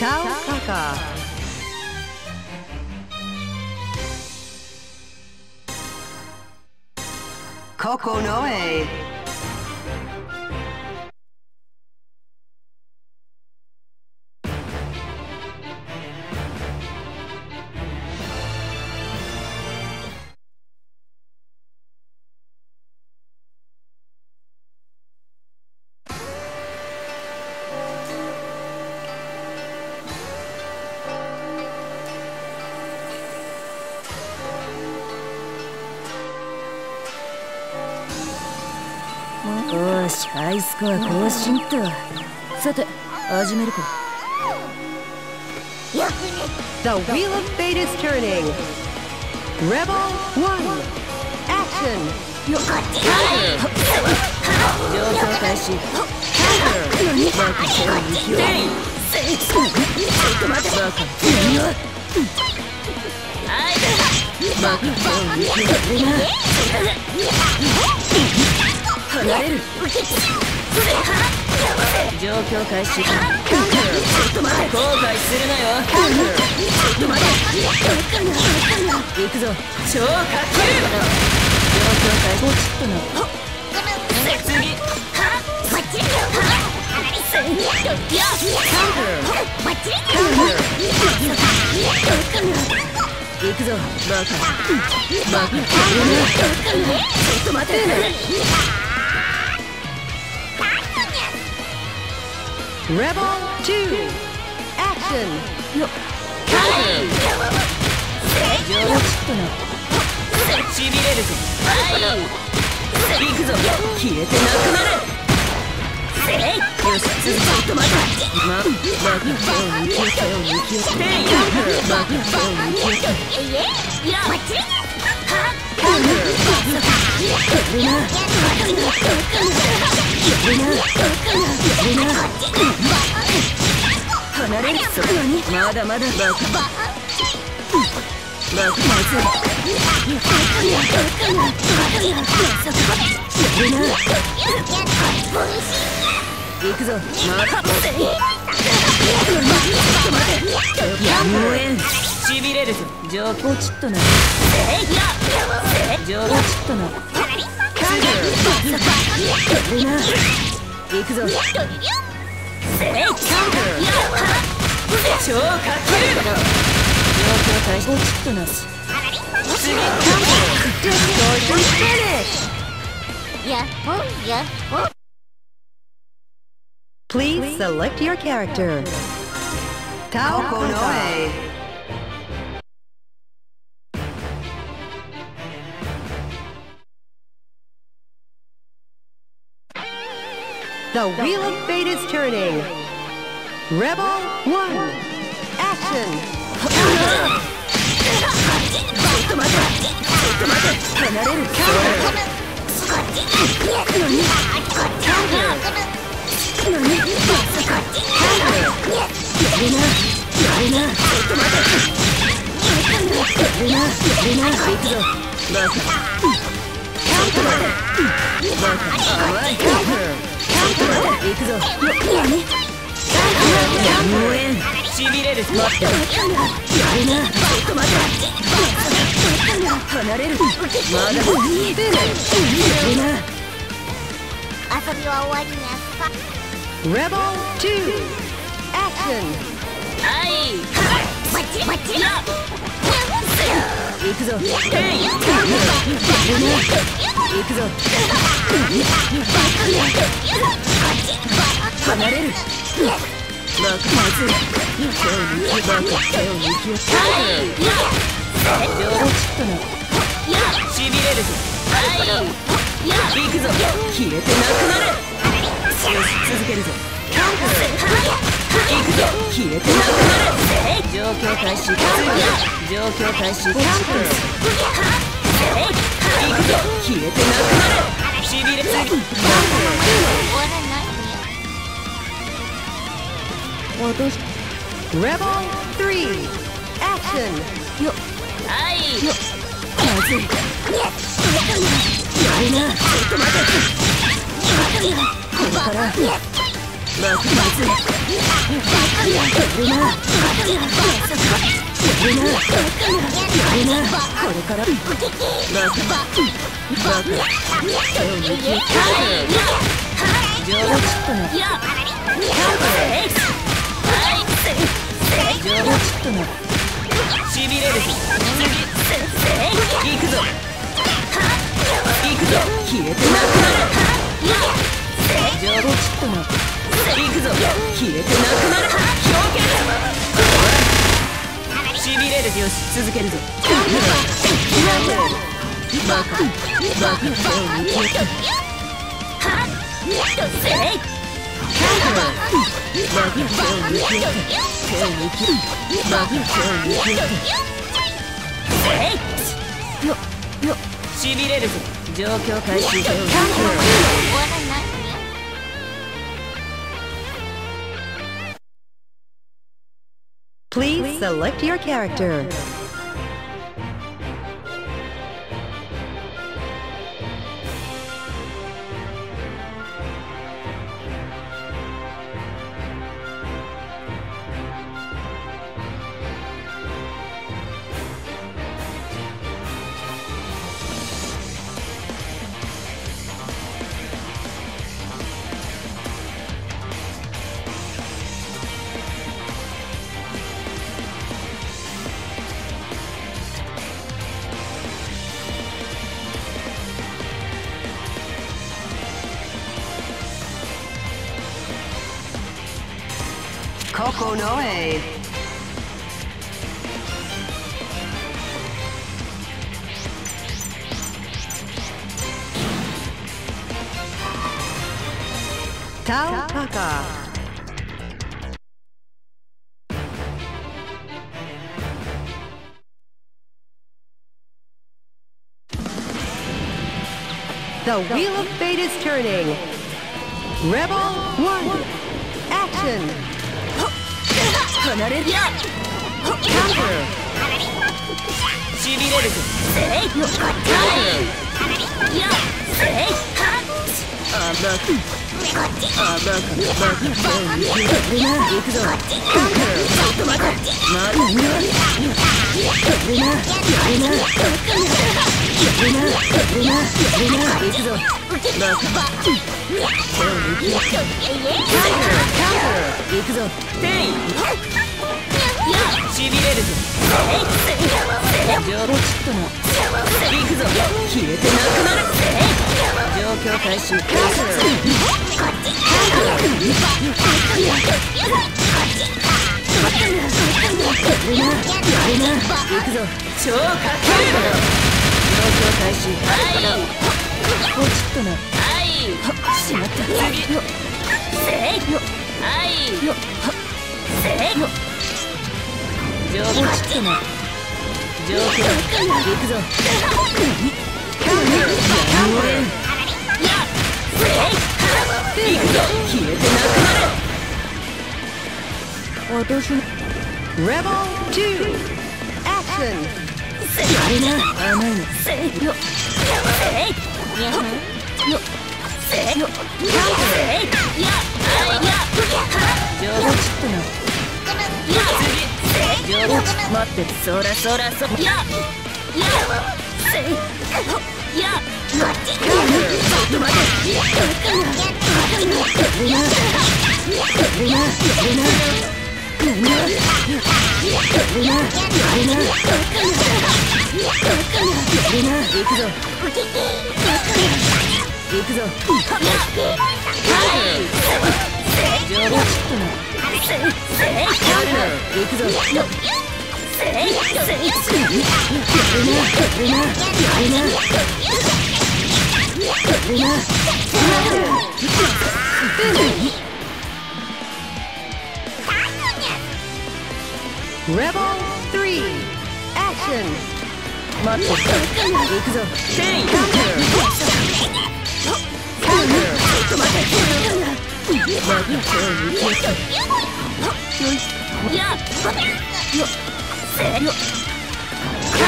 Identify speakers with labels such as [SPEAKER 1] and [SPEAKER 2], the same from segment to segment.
[SPEAKER 1] Tao Kaka. Kokonoe.
[SPEAKER 2] よし、ハイスコア更新と。さて、始めるか。
[SPEAKER 1] The wheel of fate is turning. Rebel 1. Action.
[SPEAKER 2] よっ、上昇開始。バカ手を見極め。ちょっと待て。バカバカ手を見極めな。離れる。状況開始。ちょっと待て。後悔するなよ。ちょっと待て。行くぞ。超かける。状況開始。ポチッとな。次。行くぞ。バカバカ。ちょっと待て。
[SPEAKER 1] Rebel 2. Action.
[SPEAKER 2] よっ。ちょっとな。しびれるぞ。行くぞ。消えてなくなれ。よし、ちょっと待て。バカ手を抜きよ手を抜きよ。バカ手を抜きよ。離れる。まだまだバカバカまずい。行くぞ。やむえん。しびれるぞ。状況ちっとな。状況ちっとな。行くぞ。超かける。状況開始。ちっとなし。次。
[SPEAKER 1] Distortion finish. Please select your character. Tao Konoe. The wheel of fate is turning. Rebel 1. Action.
[SPEAKER 2] 離れる。しびれる。待って。離れる。まだ。
[SPEAKER 3] 遊びは終わりにゃ。
[SPEAKER 1] Rebel 2. Action.
[SPEAKER 2] はい。行くぞ。行くぞ。離れる。バカまずい。手を抜きバカ手を抜きよ。上ちっとな。しびれるぞ。行くぞ。消えてなくなれ。よし、続けるぞ。行くぞ。消えてなくなれ。状況開始。状況開始。行くぞ。消えてなくなれ。しびれ。
[SPEAKER 1] Rebel 3. Action.
[SPEAKER 2] よ。はい。よ。まずい。やるな。ちょっと待て。ここから。 しびれるぞ。次行くぞ。行くぞ。消えてなくなる。行くぞ。消えてなくなる。氷結。しびれる。よし、続けるぞ。バカ手を抜けた。しびれるぞ。状況開始。
[SPEAKER 1] Please select your character. Kokonoe. Tautaka. The Wheel of Fate is turning. Rebel 1. Action.
[SPEAKER 2] 離れる。しびれるぞ。行くぞ。ちょっと待って。行くぞ。行くぞ。しびれるぞ。行くぞ。消えてなくなる。状況開始。行くぞ。超かっこいい。状況開始。ポチッとな。しまった。次。状況行くぞ。消えてなくなる。
[SPEAKER 1] Rebel 2. Action.
[SPEAKER 2] 待って、そら。行くぞ。
[SPEAKER 1] Rebel 3. Action.
[SPEAKER 2] 待って、行くぞ。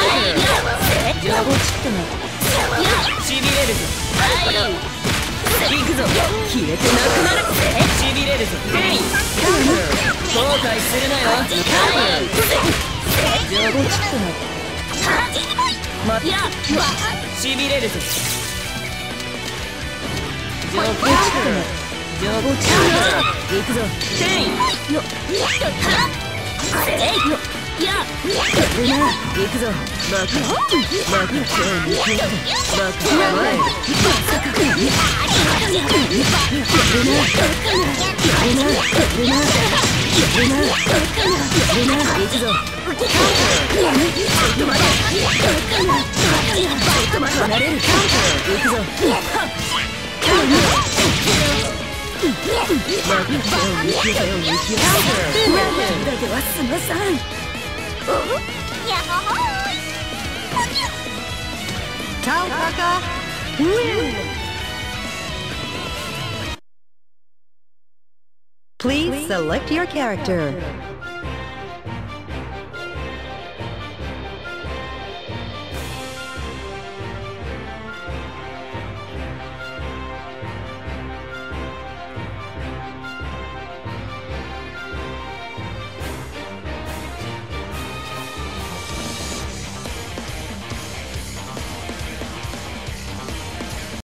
[SPEAKER 2] しびれるぞ。 行くぞ消えてなくなるしびれるぞテイン後悔するなよ落ちたまいやしびれるぞ落ちた行くぞテインいや行くぞバカバカ今日に行くぞバカやばい行くぞ離れる行くぞだけはすまさん
[SPEAKER 1] Tautaka win! Please select your character.